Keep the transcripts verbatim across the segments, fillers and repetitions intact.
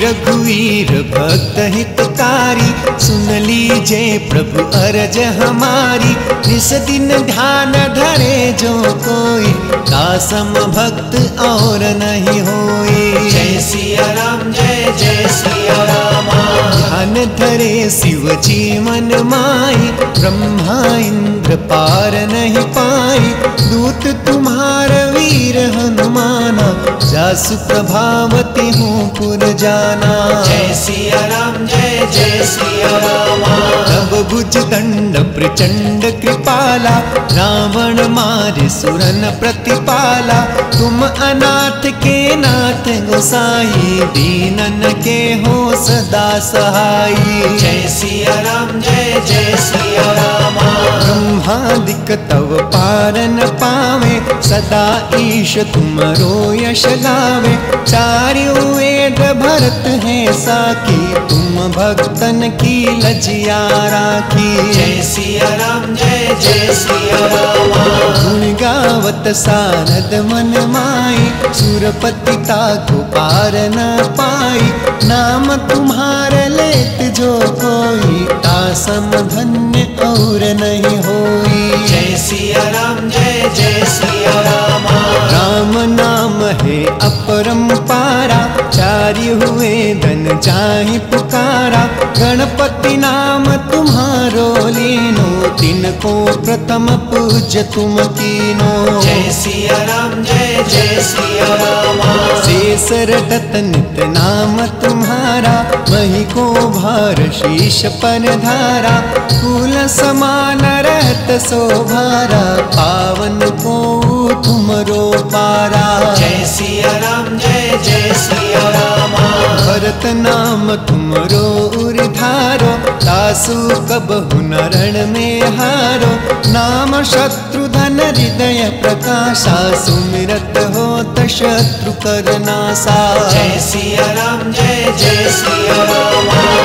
रघुवीर भक्त हितकारी, सुन लीजे प्रभु अरज हमारी। निस दिन ध्यान धरे जो कोई, दासम भक्त और नहीं होई। जय सिया राम जय जय सिया राम। ध्यान धरे शिव जी मन माई, ब्रह्मा इंद्र पार नहीं पाई। दूत तुम्हार वीर हनुमाना, जासु प्रभावती हूँ पुर जाना। जय सिया राम जय जय सिया राम। तब भुज दंड प्रचंड कृपाला, रावण मारे सुरन प्रतिपाला। तुम अनाथ के नाथ गोसाई, दीनन के हो सदा सहाई। जय सिया राम जय जय सिया राम। ब्रह्मादिक तव पारन पावे, सदा ईश तुमरो यश गावे। चारों वेद भरत है साकी, तुम भक्तन की लजिया राखी। जय सिया राम जय जय सिया राम। गुण गावत सारद मन माई, सुरपति ताको पार न पाई। नाम तुम्हार लेत जो कोई, तासम धन्य और नहीं होई। जय सिया राम जय जय सिया राम। राम नाम है अपरंपारा, चारि हुए धन चाहि पुकारा। गणपति नाम तुम्हारो लीनो, तिनको प्रथम पूज्य तुम कीनो। जय सिया राम जय जय सिया राम। शेष रटत नित नाम तुम्हारा, वही को भार शीश पर धारा। फूल समान रहत शोभारा, पावन को तुमरो पारा। जय सिया राम जय जय सिया राम। भरत नाम तुमरो उर्धारो, तासु कबहु न रण में हारो। नाम शत्रुधन हृदय प्रकाशा, सुमिरत होत शत्रु कर नासा। जय सिया राम जय जय सिया राम।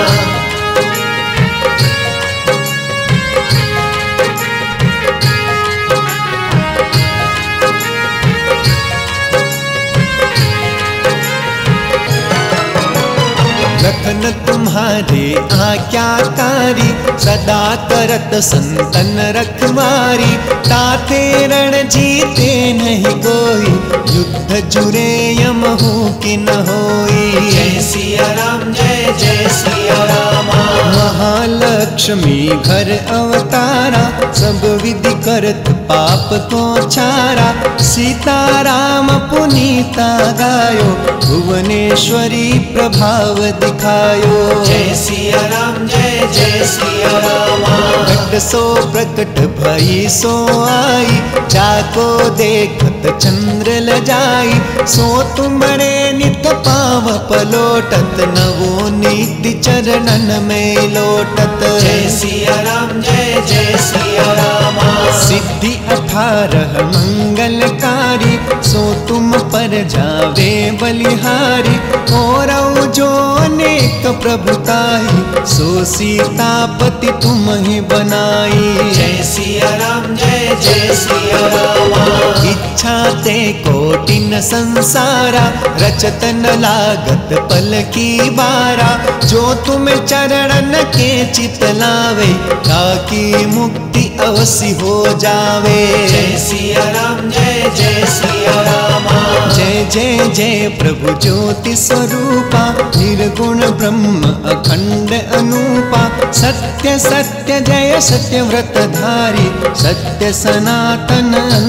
लखन तुम्हारे आज्ञाकारी, सदा करत संतन रखवारी। ताते रण जीते नहीं कोई, युद्ध जुरे यमहु कि न होई। जय सिया राम जय जय सिया राम। महालक्ष्मी घर अवतारा, सब विधि करत पाप को छारा। सीताराम पुनीता गायो, भुवनेश्वरी प्रभाव दिखायो। जय सिया राम जय जय सिया राम। घट सो प्रकट भई सो आई, जाको देखत चंद्र लजाई। सो तुमरे नित पाव पलोटत, नवो नीति चरणन में लोटत। जय सिया राम जय जय सिया राम। सिद्धि अठारह मंगलकारी, सो तुम पर जावे बलिहारी। और जो अनेक प्रभुताई, सो सीतापति तुम ही बनाई। जय सिया राम जय जय सिया राम। इच्छा ते कोटिन संसारा, रचत न लागत पल की बारा। जो तुम चरणन के चित लावे, ताकि मुक्ति अवश्य हो जावे। जय सिया राम जय जय सिया राम। जय जय जय प्रभु ज्योति स्वरूपा, निर्गुण ब्रह्म अखंड अनूपा। सत्य सत्य जय सत्य व्रत धारी, सत्य सनातन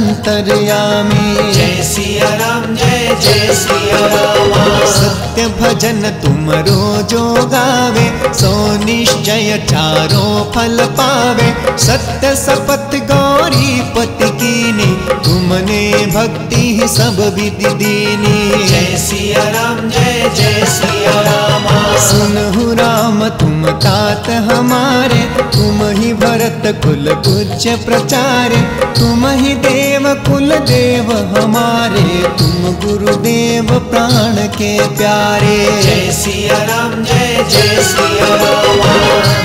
अंतर्यामी। जय सिया राम जय जय सिया राम। सत्य भजन तुम रोजो गावे, सो निश्चय चारों फल पावे। सत्य सपथ गौरी पति कीनी, तुमने भक्ति ही सब विधि दीनी। जय सिया राम जय जय सिया राम। सुनहु राम तुम तात हमारे, तुम ही भरत कुल पूज्य प्रचारे। तुम ही देव कुल देव हमारे, तुम गुरुदेव प्राण के प्यारे। जय सिया राम जय जय सिया राम।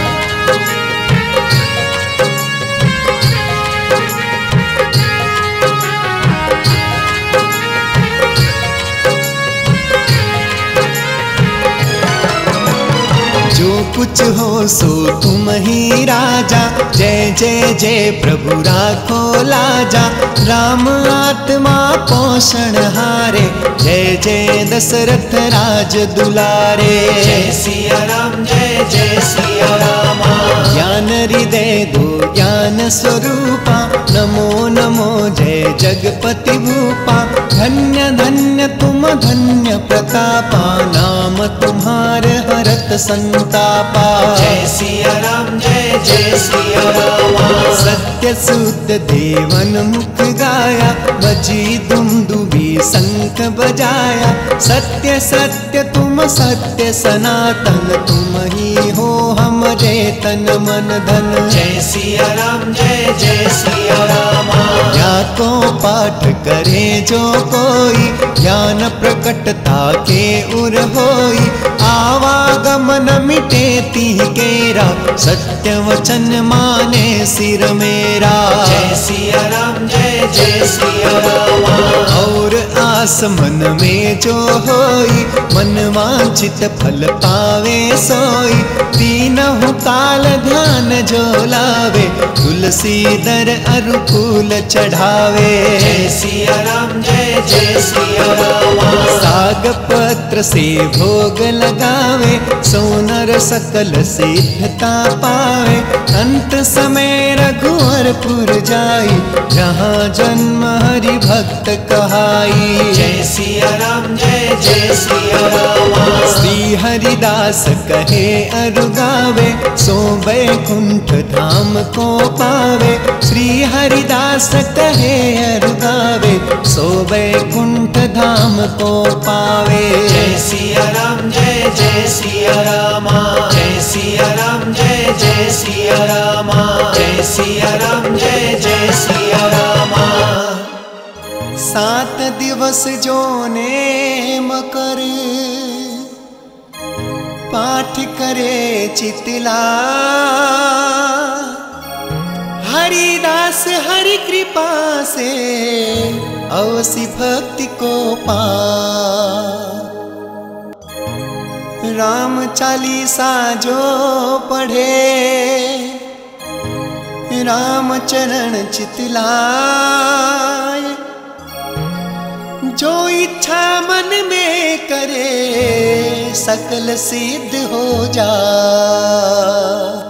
जो कुछ हो सो तुम ही राजा, जय जय जय प्रभु राखो लाजा। राम आत्मा पोषण हारे, जय जय दशरथ राज दुलारे। जय सिया राम जय जय सिया रामा। ज्ञान हृदय दो ज्ञान स्वरूपा, नमो नमो जय जगपति भूपा। धन्य धन्य तुम धन्य प्रतापा, नाम तुम्हारे हरत संतापा। जय सिया राम जय जय सिया रामा। सत्य शुद्ध देवन मुख गाया, बजी दुमदुभी शंख बजाया। सत्य सत्य तुम सत्य सनातन, तुम ही हो हमरे तन मन धन। जय सिया राम जय जय सिया रामा। या को पाठ करे जो कोई, ज्ञान प्रकटता के उर होई। आवागमन मिटे ती केरा, सत्य वचन माने सिर मेरा। जय सिया राम जय जय सिया रामा। और आस मन में जो होई, मन वांछित फल पावे सोई। तीनों काल ध्यान जो लावे, तुलसी दर अरु फूल चढ़ावे। जय सिया राम जय जय सिया रामा। साग पत्र से भोग लगावे, सोनर सकल सिद्धता पावे। अंत समय रघुवरपुर जाई, जहाँ जन्म हरि भक्त कहाई। जय सिया राम जय जय सिया रामा। श्री हरिदास कहे अरु गावे, सो बैकुंठ धाम को पावे। श्री हरिदास कहे अरु गावे, सो बैकुंठ धाम को पावे। जय सिया राम जय जय सिया रामा। जय सिया राम जय जय सिया रामा। जय सिया राम जय जय सिया रामा। सात दिवस जो नेम करे, पाठ करे चितला। हरिदास हरि कृपा से, अवसि भक्ति को पा। राम चालीसा जो पढ़े, राम चरण चितलाए। जो इच्छा मन में करे, सकल सिद्ध हो जा।